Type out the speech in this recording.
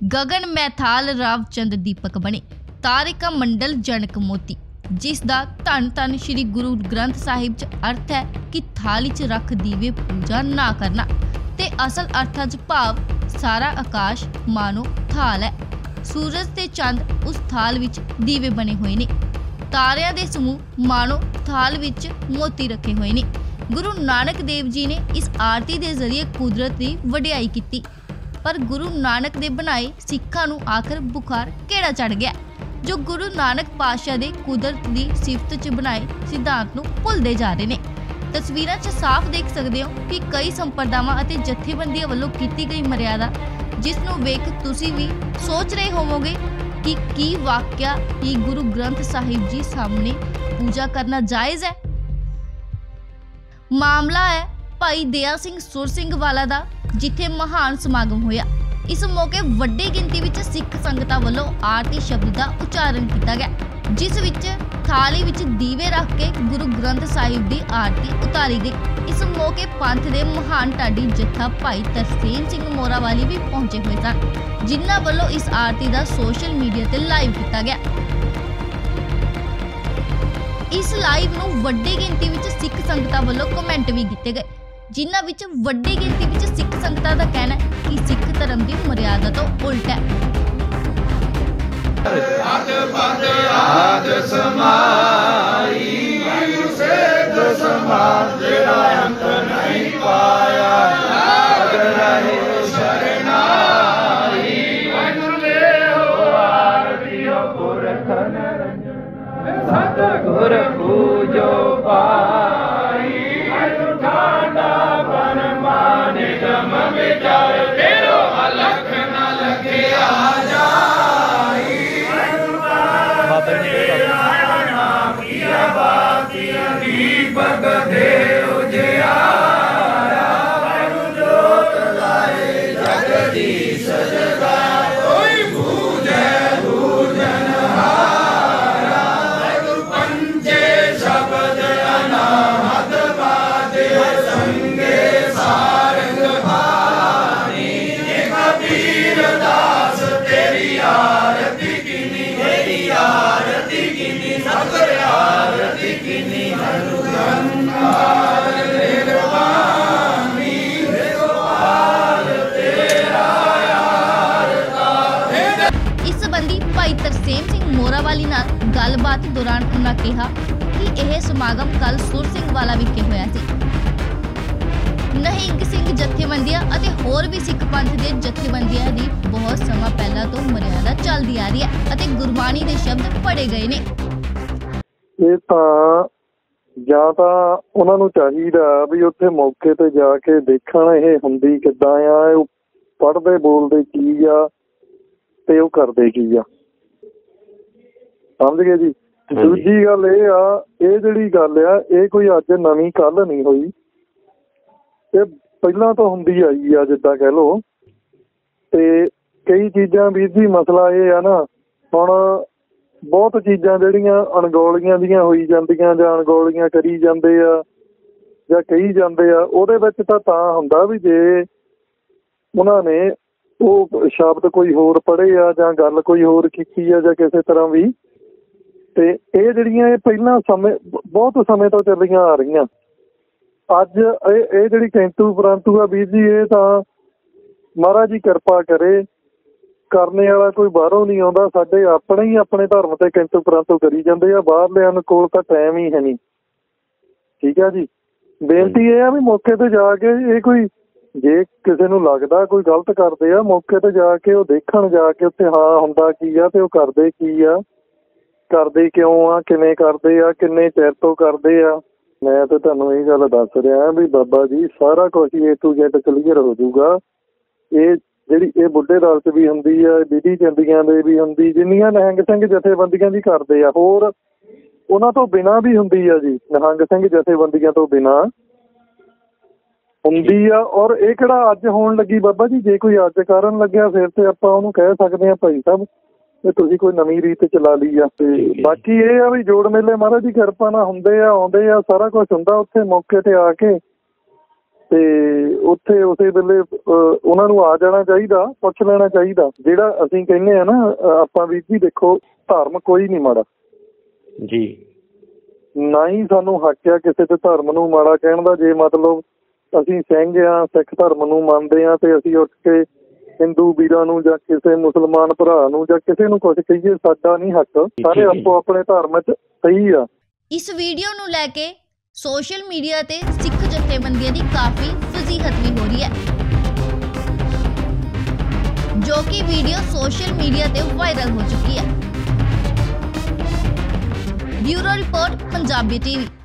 गगन मैथाल रावचंद दीपक बने। तारिका मंडल जनक मोती, जिस दा धन धन श्री गुरु ग्रंथ साहिब च अर्थ है कि थाली च रख दीवे पूजा ना करना, ते असल अर्थां च भाव सारा आकाश मानो थाल है। सूरज ते चंद उस थाल विच दीवे बने हुए ने। तारियां दे समूह मानो थाल विच मोती रखे हुए ने। गुरु नानक देव जी ने इस आरती के जरिए कुदरत की वडियाई की, पर गुरु नानक दे बनाए सिखां नूं आखिर बुखार केड़ा चढ़ गया, जो गुरु नानक पातशाह दे कुदरत की सिफत च बनाए सिद्धांत नूं भुलदे जा रहे ने। तस्वीरां च साफ देख सकते हो कि कई संप्रदावां अते जथेबंदियां वल्लों कीती गई मर्यादा, जिस नूं वेख तुसीं भी सोच रहे होवोगे कि की वाकया ही गुरु ग्रंथ साहिब जी सामने पूजा करना जायज़ है। मामला है भाई दया सिंह सुर सिंह वाला दा, जिथे महान समागम होया। इस मौके वड्डी गिनती विच सिख संगतां वल्लों आरती शब्द का उच्चारण किया गया, जिस विच थाली विच दीवे रख के गुरु ग्रंथ साहिब की आरती उतारी गई। इस मौके पंथ के महान ढाडी जत्था भाई तरसेम सिंह मोरावाली भी पहुंचे हुए सन, जिन्हां वल्लों इस आरती का सोशल मीडिया ते लाइव किया गया। इस लाइव नूं वड्डी गिनती विच सिख संगतां वल्लों कमेंट भी किए गए, जिन्हां विच वड्डी गिनती विच सिख संगतां दा कहना है कि सिख धर्म की मर्यादा तो उल्ट है। सतगुर पूजो पाई, ठाडा बन माने जम विचार, तेरो अलख न लगे आ जाई। किया बाती दीपक दे उजियारा, जोत लाए जगदीश जगाए, कोई बूझे बूझन हारा, पंचे शब्द अनाहत बाजे संगे सारंग भानी, कबीर दास तेरी आरती कीनी, तेरी आरती कीनी, सबर आरती कीनी, अनुगंकार निर्वाणी, गोपाल तेरा आरता। इस संबंधी भाई तरसेम सिंह मोरावाली नाल गलबात दौरान उन्होंने कहा कि यह समागम कल सुर सिंह वाला विखे होया सी। निहंग सिंह जथेबंदियां अते होर भी सिख पंथ के जथेबंदियां दी बहुत समा पहला तो मर्यादा चलदी आ रही है अते गुरबाणी के शब्द पढ़े गए ने। ਇਹ ਤਾਂ ਜਾਂ ਤਾਂ ਉਹਨਾਂ ਨੂੰ ਚਾਹੀਦਾ ਵੀ ਉੱਥੇ ਮੌਕੇ ਤੇ ਜਾ ਕੇ ਦੇਖਣ ਇਹ ਹੁੰਦੀ ਕਿੱਦਾਂ ਆ, ਉਹ ਪੜ੍ਹਦੇ ਬੋਲਦੇ ਕੀ ਆ ਤੇ ਉਹ ਕਰਦੇ ਕੀ ਆ, ਸਮਝ ਗਏ ਜੀ। ਦੂਜੀ ਗੱਲ ਇਹ ਆ, ਇਹ ਜਿਹੜੀ ਗੱਲ ਆ ਇਹ ਕੋਈ ਅੱਜ ਨਵੀਂ ਕੱਲ ਨਹੀਂ ਹੋਈ, ਇਹ ਪਹਿਲਾਂ ਤੋਂ ਹੁੰਦੀ ਆਈ ਆ ਜਿੱਦਾਂ ਕਹਿ ਲਓ। ਤੇ ਕਈ ਚੀਜ਼ਾਂ ਵੀਰ ਜੀ ਮਸਲਾ ਇਹ ਆ ਨਾ, ਹੁਣ ਬਹੁਤ ਚੀਜ਼ਾਂ ਜਿਹੜੀਆਂ ਅਣਗੌਲੀਆਂ ਦੀਆਂ ਹੋਈ ਜਾਂਦੀਆਂ ਜਾਂ ਅਣਗੌਲੀਆਂ ਕਰੀ ਜਾਂਦੇ ਆ ਜਾਂ ਕਹੀ ਜਾਂਦੇ ਆ, ਉਹਦੇ ਵਿੱਚ ਤਾਂ ਹੁੰਦਾ ਵੀ ਜੇ ਉਹਨਾਂ ਨੇ ਉਹ ਸ਼ਬਦ ਕੋਈ ਹੋਰ ਪੜ੍ਹੇ ਆ ਜਾਂ ਗੱਲ ਕੋਈ ਹੋਰ ਕੀਤੀ ਆ ਜਾਂ ਕਿਸੇ ਤਰ੍ਹਾਂ ਵੀ, ਤੇ ਇਹ ਜਿਹੜੀਆਂ ਇਹ ਪਹਿਲਾਂ ਸਮੇਂ ਬਹੁਤ ਸਮੇਂ ਤੋਂ ਚੱਲੀਆਂ ਆ ਰਹੀਆਂ। ਅੱਜ ਇਹ ਜਿਹੜੀ ਕੈਂਤੂ ਪਰੰਤੂ ਆ ਵੀਰ ਜੀ, ਇਹ ਤਾਂ ਮਹਾਰਾਜ ਜੀ ਕਿਰਪਾ ਕਰੇ, ਕਰਨੇ ਵਾਲਾ ਕੋਈ ਬਾਹਰੋਂ ਨਹੀਂ ਆਉਂਦਾ, ਸਾਡੇ ਆਪਣੇ ਹੀ ਆਪਣੇ ਧਰਮ ਤੇ ਕਿੰਤੂ ਪਰੰਤੂ ਕਰੀ ਜਾਂਦੇ ਆ, ਬਾਹਰਲਿਆਂ ਕੋਲ ਤਾਂ ਟਾਈਮ ਹੀ ਹੈ ਨਹੀਂ। ਠੀਕ ਆ ਜੀ, ਬੇਨਤੀ ਇਹ ਆ ਵੀ ਮੌਕੇ ਤੇ ਜਾ ਕੇ ਇਹ ਕੋਈ ਜੇ ਕਿਸੇ ਨੂੰ ਲੱਗਦਾ ਕੋਈ ਗਲਤ ਕਰਦੇ ਆ, ਮੌਕੇ ਤੇ ਜਾ ਕੇ ਉਹ ਦੇਖਣ, ਜਾ ਕੇ ਉੱਥੇ ਹਾਂ ਹੁੰਦਾ ਕੀ ਆ ਤੇ ਉਹ ਕਰਦੇ ਕੀ ਆ, ਕਰਦੇ ਕਿਉਂ ਆ, ਕਿਵੇਂ ਕਰਦੇ ਆ, ਕਿੰਨੇ ਚਿਰ ਤੋਂ ਕਰਦੇ ਆ। ਮੈਂ ਤਾਂ ਤੁਹਾਨੂੰ ਇਹ ਗੱਲ ਦੱਸ ਰਿਹਾ ਵੀ ਬਾਬਾ ਜੀ ਸਾਰਾ ਕੁਛ A to Z ਕਲੀਅਰ ਹੋ ਜਾਊਗਾ। ਇਹ ਜਿਹੜੀ ਇਹ ਬੁੱਢੇ ਦਲ 'ਚ ਵੀ ਹੁੰਦੀ ਆ, ਵਿਧੀ ਚੰਦੀਆਂ ਦੇ ਵੀ ਹੁੰਦੀ, ਜਿੰਨੀਆਂ ਨਿਹੰਗ ਸਿੰਘ ਜਥੇਬੰਦੀਆਂ ਦੀ ਕਰਦੇ ਆ, ਹੋਰ ਉਹਨਾਂ ਤੋਂ ਬਿਨਾਂ ਵੀ ਹੁੰਦੀ ਆ ਜੀ, ਨਿਹੰਗ ਸਿੰਘ ਜਥੇਬੰਦੀਆਂ ਤੋਂ ਬਿਨਾਂ ਹੁੰਦੀ ਆ। ਔਰ ਇਹ ਕਿਹੜਾ ਅੱਜ ਹੋਣ ਲੱਗੀ ਬਾਬਾ ਜੀ, ਜੇ ਕੋਈ ਅੱਜ ਕਰਨ ਲੱਗਿਆ ਫਿਰ ਤੇ ਆਪਾਂ ਉਹਨੂੰ ਕਹਿ ਸਕਦੇ ਹਾਂ ਭਾਈ ਸਾਹਿਬ ਤੇ ਤੁਸੀਂ ਕੋਈ ਨਵੀਂ ਰੀਤ ਚਲਾ ਲਈ ਆ। ਤੇ ਬਾਕੀ ਇਹ ਆ ਵੀ ਜੋੜ ਮੇਲੇ ਮਹਾਰਾਜ ਦੀ ਕਿਰਪਾ ਨਾਲ ਹੁੰਦੇ ਆ, ਆਉਂਦੇ ਆ, ਸਾਰਾ ਕੁਛ ਹੁੰਦਾ ਉੱਥੇ ਮੌਕੇ ਤੇ ਆ ਕੇ ਤੇ ਉੱਥੇ ਉਸੇ ਵੇਲੇ ਉਹਨਾਂ ਨੂੰ ਆ ਜਾਣਾ ਚਾਹੀਦਾ, ਪੁੱਛ ਲੈਣਾ ਚਾਹੀਦਾ। ਜਿਹੜਾ ਅਸੀਂ ਕਹਿੰਦੇ ਆ ਨਾ ਆਪਾਂ ਵੀਰ ਜੀ, ਦੇਖੋ ਧਰਮ ਕੋਈ ਨਹੀਂ ਮਾੜਾ ਜੀ, ਨਾ ਹੀ ਸਾਨੂੰ ਹੱਕ ਆ ਕਿਸੇ ਤੇ ਧਰਮ ਨੂੰ ਮਾੜਾ ਕਹਿਣ ਦਾ। ਜੇ ਮਤਲਬ ਅਸੀਂ ਸਿੰਘ ਆ, ਸਿੱਖ ਧਰਮ ਨੂੰ ਮੰਨਦੇ ਆ, ਤੇ ਅਸੀਂ ਉੱਠ ਕੇ ਹਿੰਦੂ ਵੀਰਾਂ ਨੂੰ ਜਾਂ ਕਿਸੇ ਮੁਸਲਮਾਨ ਭਰਾ ਨੂੰ ਜਾਂ ਕਿਸੇ ਨੂੰ ਕੁਛ ਕਹੀਏ, ਸਾਡਾ ਨਹੀਂ ਹੱਕ। ਸਾਰੇ ਆਪੋ ਆਪਣੇ ਧਰਮ 'ਚ ਸਹੀ ਆ। ਇਸ ਵੀਡੀਓ ਨੂੰ ਲੈ ਕੇ ਸੋਸ਼ਲ ਮੀਡੀਆ ਤੇ ਸਿੱਖ ਜਥੇਬੰਦੀਆਂ ਦੀ ਕਾਫੀ ਫਜ਼ੀਹਤ ਵੀ ਹੋ ਰਹੀ ਹੈ, ਜੋ ਕਿ ਵੀਡੀਓ ਸੋਸ਼ਲ ਮੀਡੀਆ ਤੇ ਵਾਇਰਲ ਹੋ ਚੁੱਕੀ ਹੈ। Bureau report, Punjabi TV।